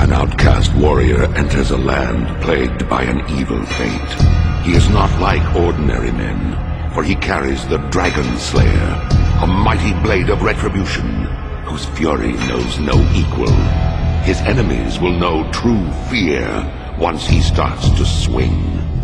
An outcast warrior enters a land plagued by an evil fate. He is not like ordinary men, for he carries the Dragon Slayer, a mighty blade of retribution, whose fury knows no equal. His enemies will know true fear once he starts to swing.